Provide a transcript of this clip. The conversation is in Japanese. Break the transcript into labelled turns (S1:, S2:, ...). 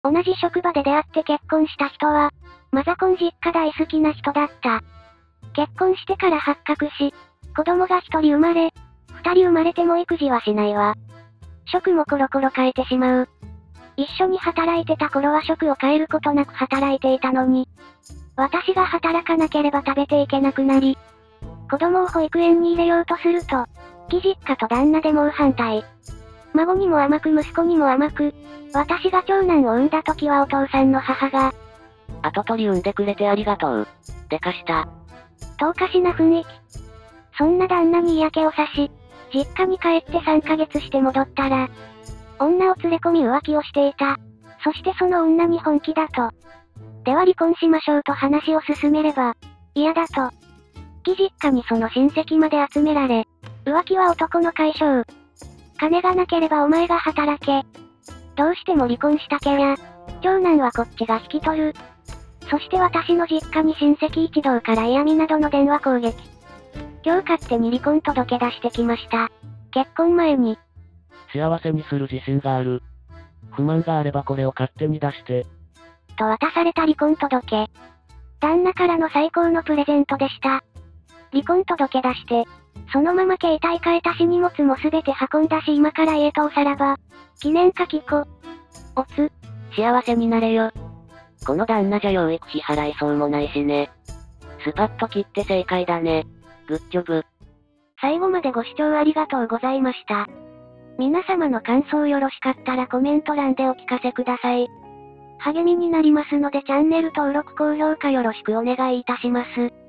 S1: 同じ職場で出会って結婚した人は、マザコン実家大好きな人だった。結婚してから発覚し、子供が1人生まれ、2人生まれても育児はしないわ。職もコロコロ変えてしまう。一緒に働いてた頃は職を変えることなく働いていたのに、私が働かなければ食べていけなくなり、子供を保育園に入れようとすると、義実家と旦那で猛反対。孫にも甘く息子にも甘く、私が長男を産んだ時はお父さんの母が、
S2: 跡取り産んでくれてありがとう。でかした。
S1: とおかしな雰囲気。そんな旦那に嫌気をさし、実家に帰って3ヶ月して戻ったら、女を連れ込み浮気をしていた。そしてその女に本気だと。では離婚しましょうと話を進めれば、嫌だと。義実家にその親戚まで集められ、浮気は男の解消。金がなければお前が働け。どうしても離婚したけりゃ、長男はこっちが引き取る。そして私の実家に親戚一同から嫌味などの電話攻撃。今日勝手に離婚届出してきました。結婚前に。
S2: 幸せにする自信がある。不満があればこれを勝手に出して。
S1: と渡された離婚届。旦那からの最高のプレゼントでした。離婚届出して、そのまま携帯変えたし荷物もすべて運んだし今から家とおさらば。記念書き子。おつ。
S2: 幸せになれよ。この旦那じゃ養育費払いそうもないしね。スパッと切って正解だね。グッジョブ。
S1: 最後までご視聴ありがとうございました。皆様の感想よろしかったらコメント欄でお聞かせください。励みになりますのでチャンネル登録高評価よろしくお願いいたします。